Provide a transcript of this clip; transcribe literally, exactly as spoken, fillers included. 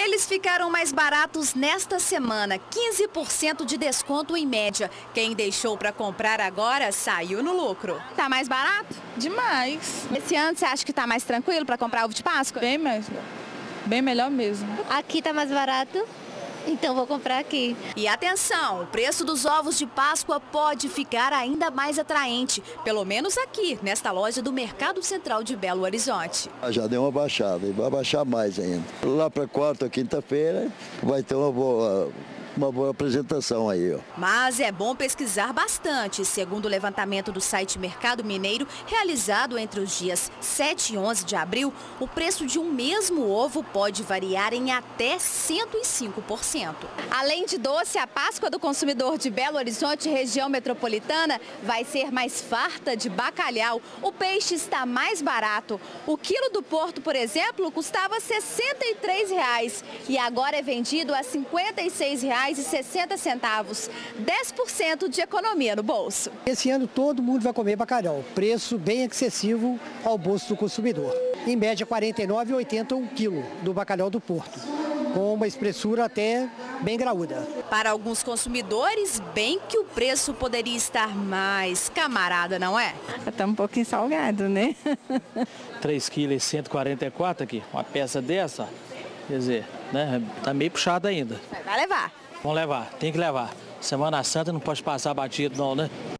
Eles ficaram mais baratos nesta semana, quinze por cento de desconto em média. Quem deixou para comprar agora saiu no lucro. Tá mais barato? Demais. Esse ano você acha que tá mais tranquilo para comprar ovo de Páscoa? Bem mais, bem melhor mesmo. Aqui tá mais barato, então vou comprar aqui. E atenção, o preço dos ovos de Páscoa pode ficar ainda mais atraente, pelo menos aqui, nesta loja do Mercado Central de Belo Horizonte. Já deu uma baixada e vai baixar mais ainda. Lá para quarta ou quinta-feira vai ter uma boa... uma boa apresentação aí, ó. Mas é bom pesquisar bastante. Segundo o levantamento do site Mercado Mineiro, realizado entre os dias sete e onze de abril, o preço de um mesmo ovo pode variar em até cento e cinco por cento. Além de doce, a Páscoa do consumidor de Belo Horizonte, região metropolitana, vai ser mais farta de bacalhau. O peixe está mais barato. O quilo do Porto, por exemplo, custava sessenta e três reais e agora é vendido a cinquenta e seis reais e sessenta centavos, dez por cento de economia no bolso. Esse ano todo mundo vai comer bacalhau, preço bem acessível ao bolso do consumidor. Em média quarenta e nove reais e oitenta centavos um quilo do bacalhau do Porto, com uma espessura até bem graúda. Para alguns consumidores, bem que o preço poderia estar mais camarada, não é? Está um pouquinho salgado, né? três quilos e cento e quarenta e quatro aqui, uma peça dessa, quer dizer, né, tá meio puxado ainda. Vai levar. Vamos levar, tem que levar. Semana Santa não pode passar batido não, né?